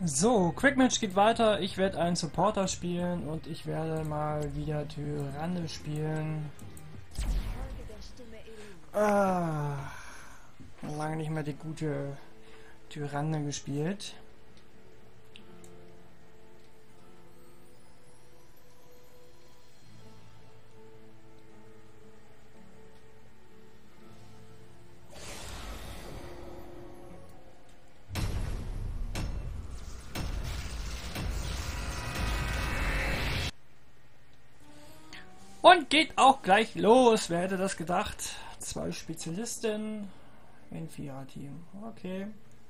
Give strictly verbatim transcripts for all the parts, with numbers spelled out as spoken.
So, Quick Match geht weiter. Ich werde einen Supporter spielen und ich werde mal wieder Tyranne spielen. Ah, lange nicht mehr die gute Tyranne gespielt. Und geht auch gleich los. Wer hätte das gedacht? Zwei Spezialisten in Vierer-Team. Okay.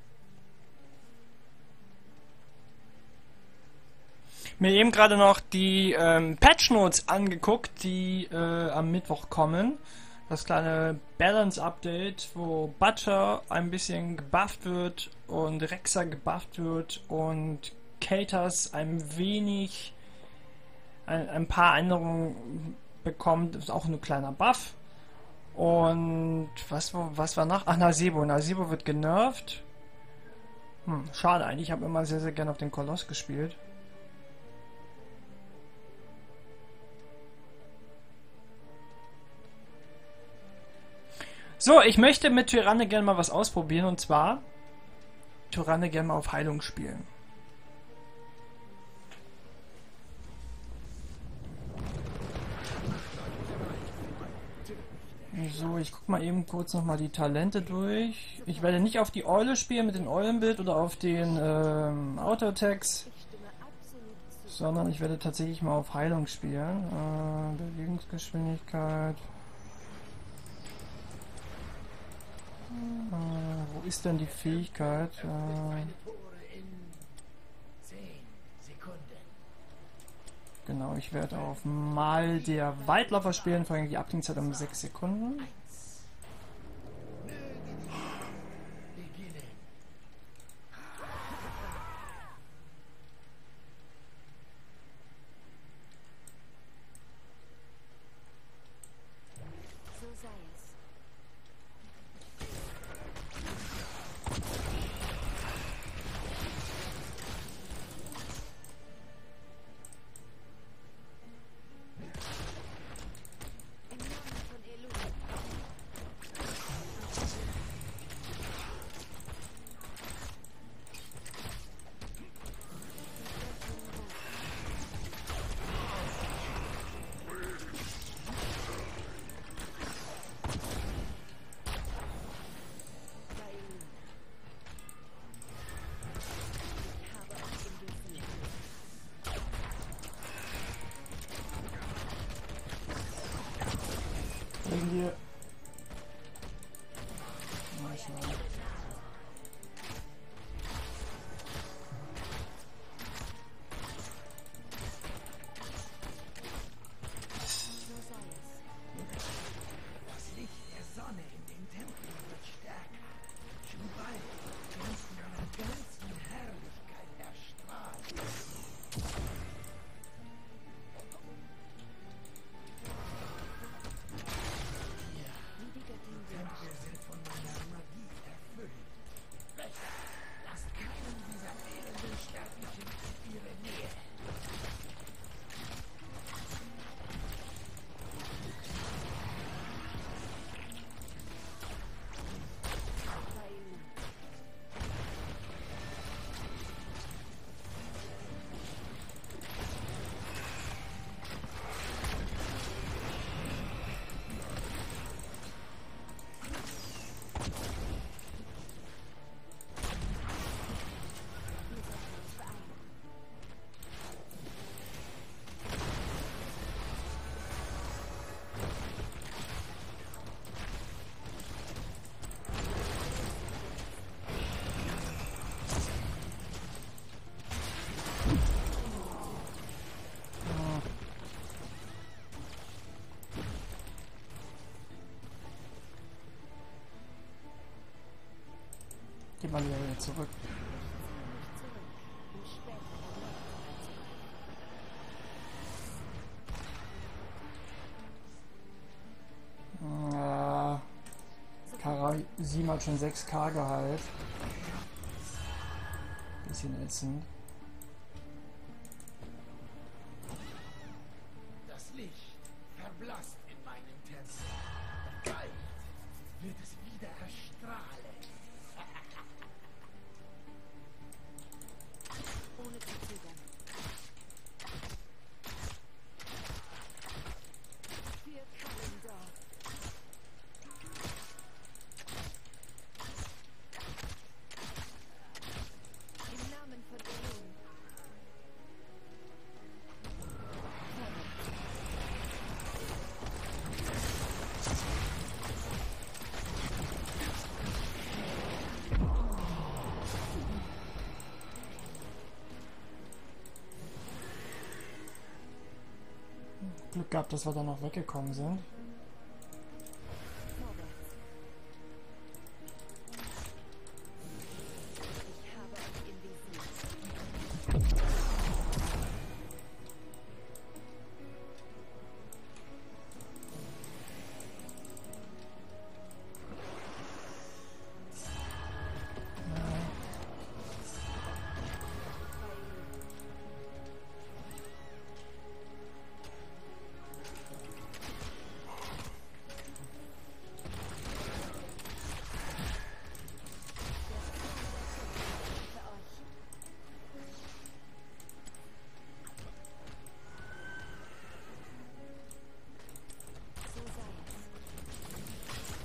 Mir eben gerade noch die ähm, Patch Notes angeguckt, die äh, am Mittwoch kommen. Das kleine Balance Update, wo Butcher ein bisschen gebufft wird und Rexer gebufft wird und Katers ein wenig ein, ein paar Änderungen bekommt. Das ist auch ein kleiner Buff. Und was, was war nach? Ach, Nasebo. Nasebo wird genervt. Hm, schade eigentlich. Ich habe immer sehr, sehr gerne auf den Koloss gespielt. So, ich möchte mit Tyranne gerne mal was ausprobieren. Und zwar Tyranne gerne mal auf Heilung spielen. So, ich guck mal eben kurz nochmal die Talente durch. Ich werde nicht auf die Eule spielen mit dem Eulenbild oder auf den ähm, Auto-Attacks, sondern ich werde tatsächlich mal auf Heilung spielen. Äh, Bewegungsgeschwindigkeit. Äh, wo ist denn die Fähigkeit? Äh, Genau, ich werde auf Mal der Waldläufer spielen, vor allem die Abklingzeit um sechs Sekunden. Wir Geh mal wieder zurück. Ja, Kara sieben hat schon sechs K Gehalt. Bisschen ätzend. Das Licht verblasst in meinem Tempel. Doch bald wird es wieder erstrahlen. Ohne zu zögern. Für Kalendorf. Im Namen von Elon. Glück gehabt, dass wir da noch weggekommen sind. Vorwärts. Ich habe euch im Visier. Für euch. So sei es.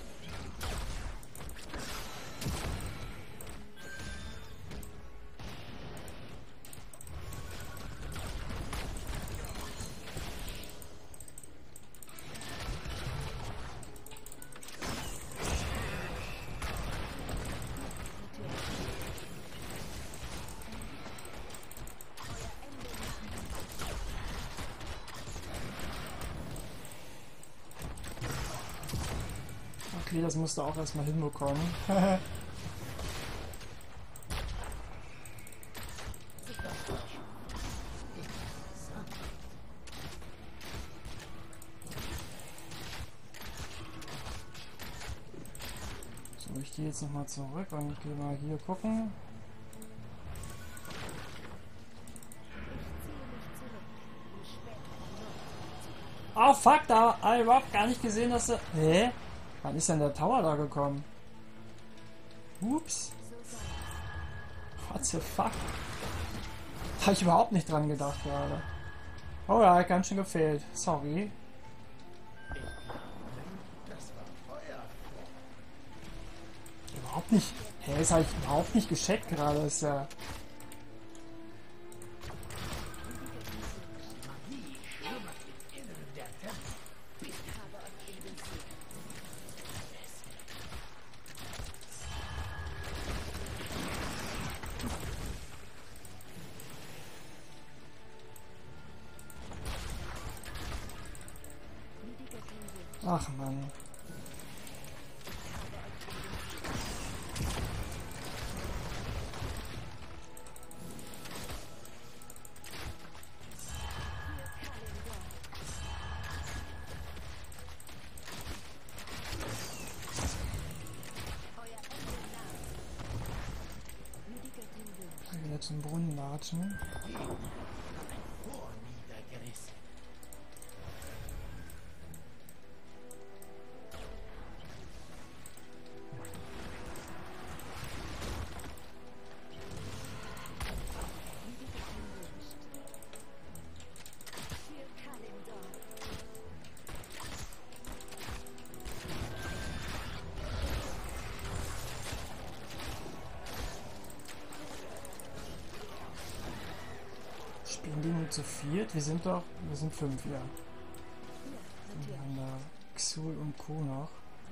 Okay, das musst du auch erstmal hinbekommen. So, ich gehe jetzt nochmal zurück und gehe mal hier gucken. Ich ziehe mich zurück, um später Oh erneut fuck, da habe ich überhaupt gar nicht gesehen, dass er... Hä? Wann ist denn der Tower da gekommen? Ups. so sei es. What the fuck? Habe ich überhaupt nicht dran gedacht gerade. Oh ja, hat ganz schön gefehlt. Sorry. Das war Feuer. Überhaupt nicht. Hä, das habe ich überhaupt nicht gecheckt gerade. Das ist ja... Magie schlummert im Inneren der Tempel. Ich habe euch im Visier. Wie die Göttin wünscht. Ach Mann. Für Kalendorf. Euer Ende naht. Wie die Göttin wünscht. Wieder zum Brunnen latschen. Vor niedergerissen. Wie die Göttin wünscht. Für Kalendorf. Spielen die nur zu viert? Wir sind doch... Wir sind fünf, ja. Ja, Und wir natürlich. haben da Xul und Co. noch.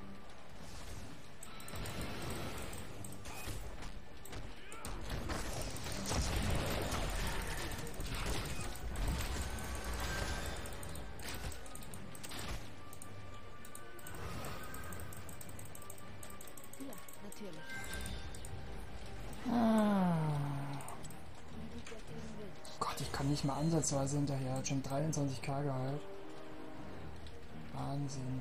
Ja, natürlich. Ah. Wie die Göttin wünscht. Gott, ich komme nicht mal ansatzweise hinterher. Hat schon dreiundzwanzig K Gehalt. Wahnsinn.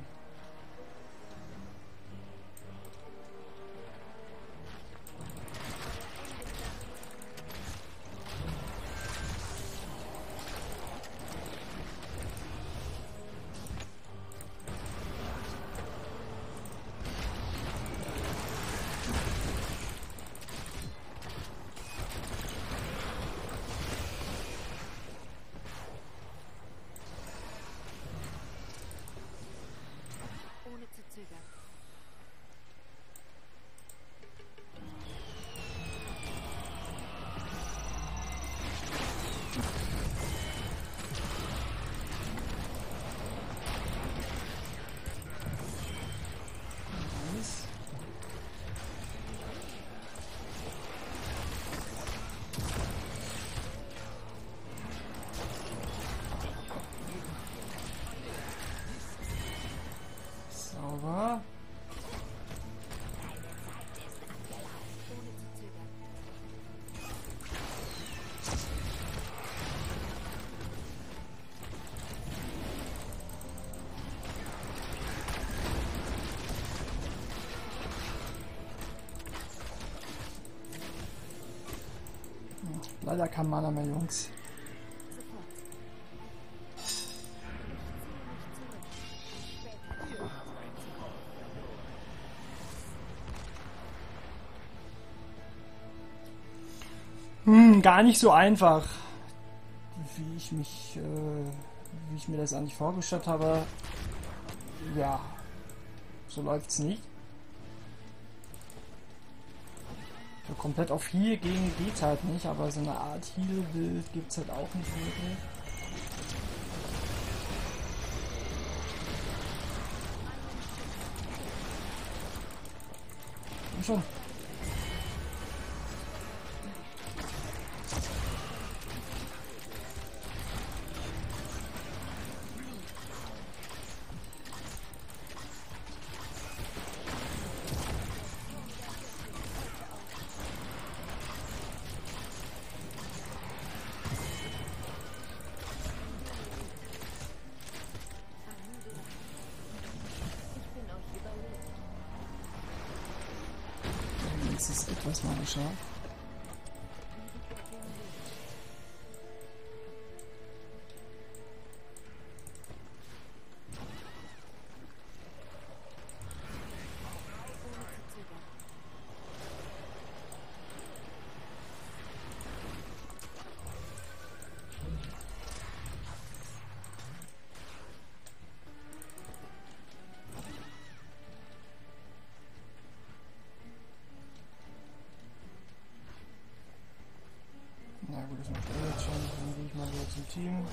Leider kein Mana mehr, Jungs. Sofort. Ich ziehe mich zurück. Später. Hm, gar nicht so einfach, wie ich mich, äh, wie ich mir das eigentlich vorgestellt habe. Ja, so läuft's nicht. So komplett auf Heal gehen geht halt nicht, aber so eine Art Heal-Bild gibt's halt auch nicht wirklich. Komm schon. Ich bin euch überlegen. Jetzt ist etwas mal geschafft. Ohne zu zögern. Na gut, das macht er jetzt schon. Dann gehe ich mal wieder zum Team.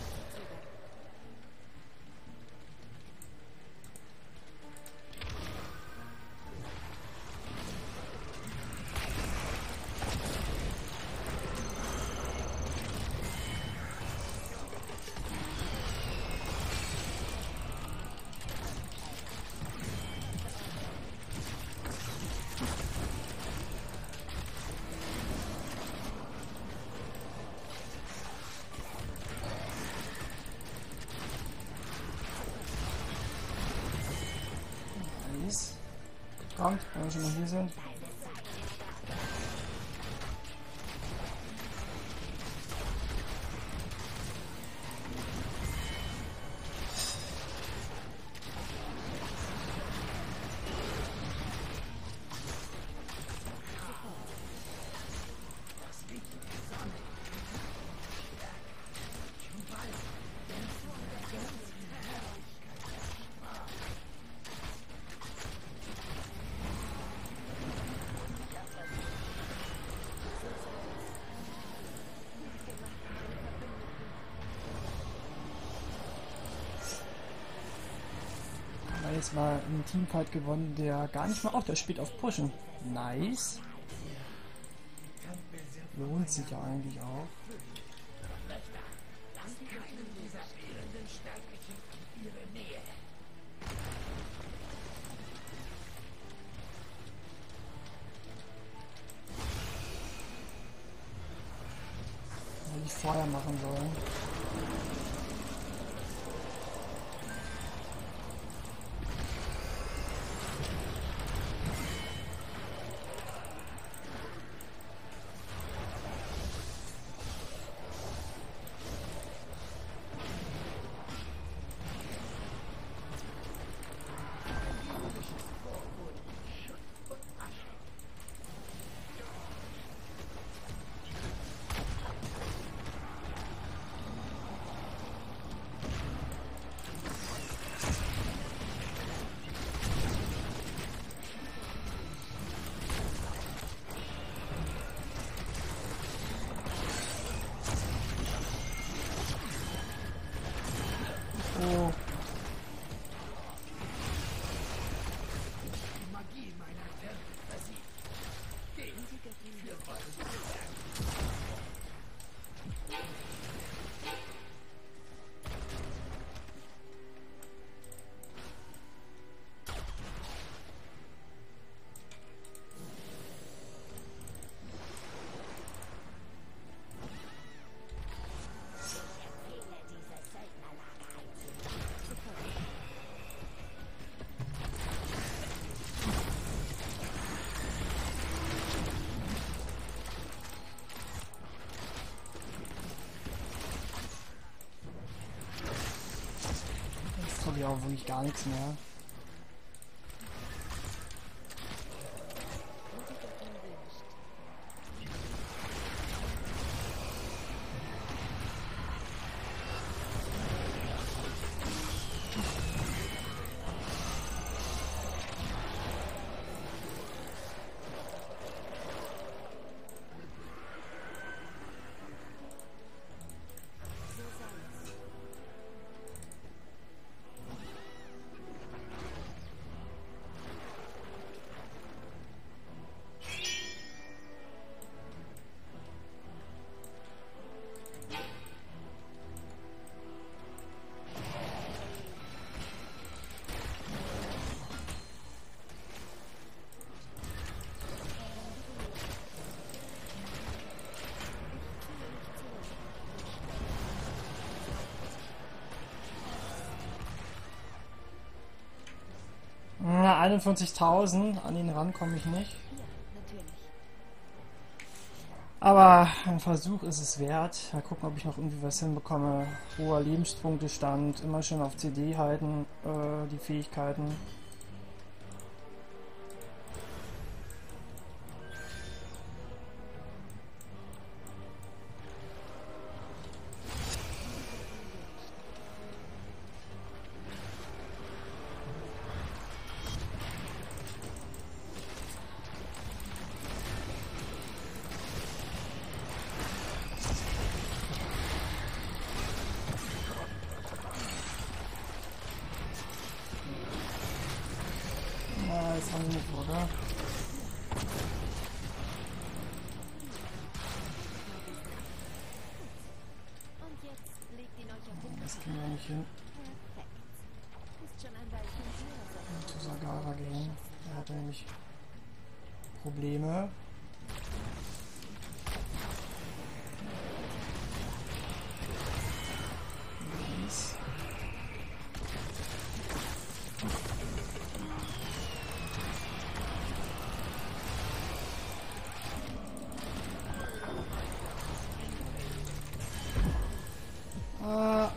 Nice. Kommt, wenn wir schon mal hier sind. Haben wir jetzt mal einen Teamfight gewonnen, der gar nicht mal auch, der spielt auf Pushen. Nice. Lohnt sich ja eigentlich auch. Hätte ich vorher machen sollen. Oh. hier auch wirklich gar nichts mehr. Na, einundfünfzigtausend, an ihn ran komme ich nicht. Ja, natürlich. Aber ein Versuch ist es wert. Mal gucken, ob ich noch irgendwie was hinbekomme. Hoher Lebenspunktestand, immer schön auf C D halten, äh, die Fähigkeiten. Na, jetzt haben wir nicht, oder? Und jetzt legt ihn euch auf den Das kriegen wir nicht hin. Perfekt. Ist schon ein Weilchen her, Zu Sagara gehen. Er hatte nämlich Probleme. Nice. Ah.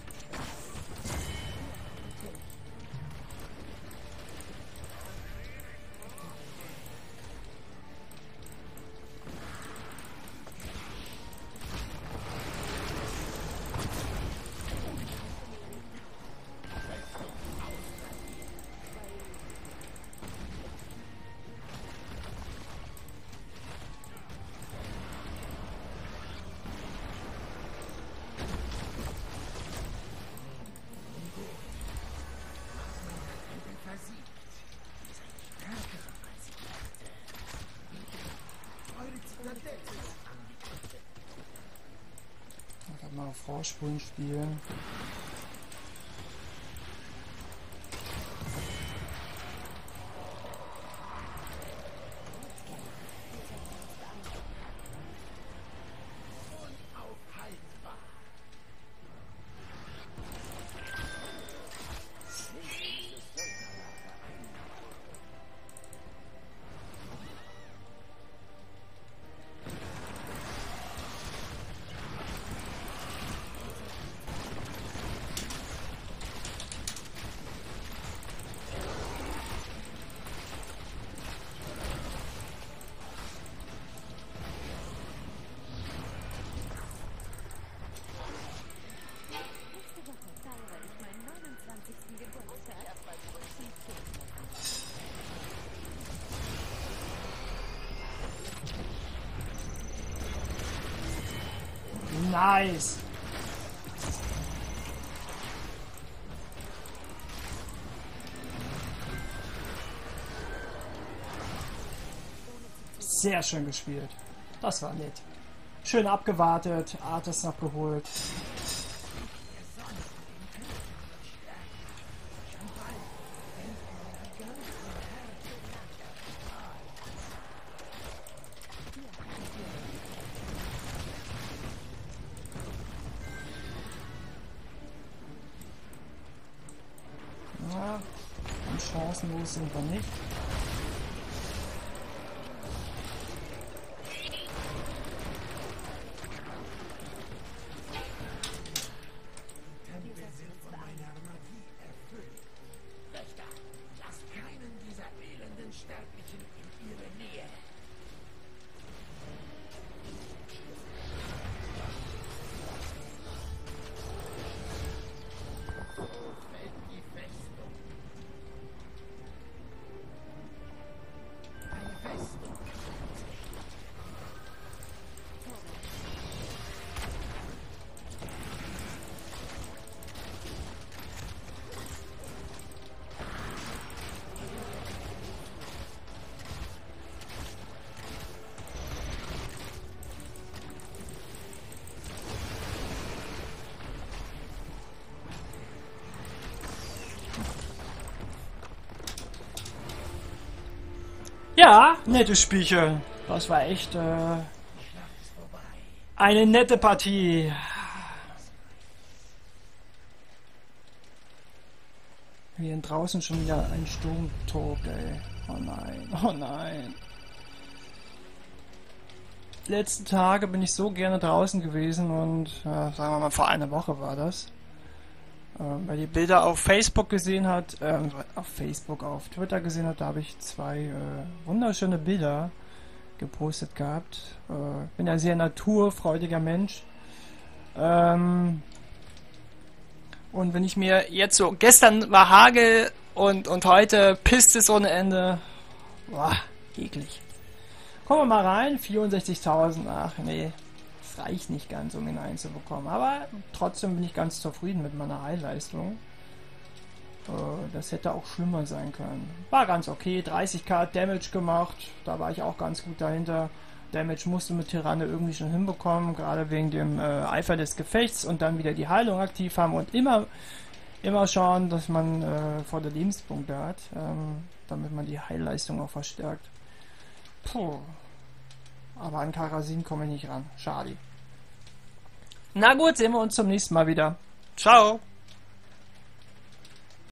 Ich kann mal auf Vorspulen spielen. Unaufhaltbar. Nächste Woche feiere ich meinen neunundzwanzigsten Geburtstag. Nice! Sehr schön gespielt. Das war nett. Schön abgewartet, Artis noch geholt. Ja, und chancenlos sind wir nicht. Tempel sind von meiner Magie erfüllt. Ja, nettes Spielchen. Das war echt äh, eine nette Partie. Hier draußen schon wieder ein Sturm tobt, ey. Oh nein, oh nein. Die letzten Tage bin ich so gerne draußen gewesen und ja, sagen wir mal vor einer Woche war das. Ähm, weil die Bilder auf Facebook gesehen hat, ähm, auf Facebook, auf Twitter gesehen hat, da habe ich zwei äh, wunderschöne Bilder gepostet gehabt. Äh, bin ein sehr naturfreudiger Mensch. Ähm, und wenn ich mir jetzt so, gestern war Hagel und, und heute pisst es ohne Ende. Boah, eklig. Kommen wir mal rein, vierundsechzigtausend, ach nee, das reicht nicht ganz, um ihn einzubekommen. Aber trotzdem bin ich ganz zufrieden mit meiner Heilleistung. Äh, das hätte auch schlimmer sein können. War ganz okay, dreißigtausend Damage gemacht, da war ich auch ganz gut dahinter. Damage musste mit Tyranne irgendwie schon hinbekommen, gerade wegen dem äh, Eifer des Gefechts und dann wieder die Heilung aktiv haben und immer, immer schauen, dass man äh, volle Lebenspunkte hat, ähm, damit man die Heilleistung auch verstärkt. Puh. Aber an Karasin komme ich nicht ran. Schade. Na gut, sehen wir uns zum nächsten Mal wieder. Ciao.